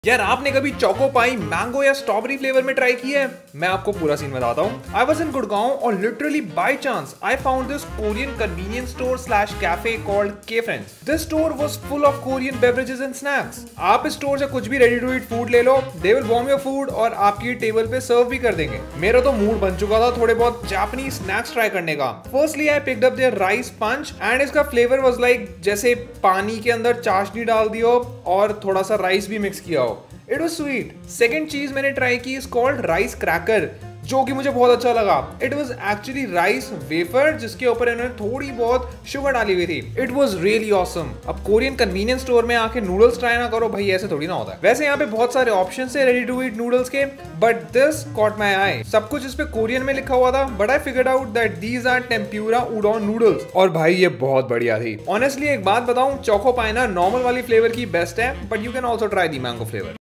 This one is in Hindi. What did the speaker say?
यार आपने कभी चोको पाई मैंगो या स्ट्रॉबेरी फ्लेवर में ट्राई किया है? मैं आपको पूरा सीन बताता हूँ। आई वॉज इन गुड़गांव और literally by chance I found this Korean convenience store slash cafe called K friends. This store was full of Korean beverages and snacks. आप इस स्टोर से कुछ भी रेडी टू ईट फूड ले लो, they will warm your food और आपकी टेबल पे सर्व भी कर देंगे। मेरा तो मूड बन चुका था थोड़े बहुत जापानीज स्नैक्स ट्राई करने का। Firstly I picked up their rice punch and इसका फ्लेवर वाज लाइक जैसे पानी के अंदर चाशनी डाल दी हो और थोड़ा सा राइस भी मिक्स किया हो। It was sweet. सेकंड चीज मैंने ट्राई की इज कॉल्ड राइस क्रैकर, जो कि मुझे बहुत अच्छा लगा। It was actually rice wafer जिसके ऊपर इन्होंने थोड़ी बहुत शुगर डाली हुई थी। It was really awesome. अब कोरियन कन्वीनियंस स्टोर में आके नूडल्स ट्राई ना करो भाई, ऐसे थोड़ी ना होता है। वैसे यहाँ पे बहुत सारे ऑप्शन है रेडी टू ईट नूडल्स के, but this caught my eye. सब कुछ इस पे कोरियन में लिखा हुआ था, but I figured out that these are tempura udon noodles. और भाई ये बहुत बढ़िया थी। ऑनेस्टली एक बात बताऊं, चोको पाई ना नॉर्मल वाली फ्लेवर की बेस्ट है, but you can also try the mango flavour.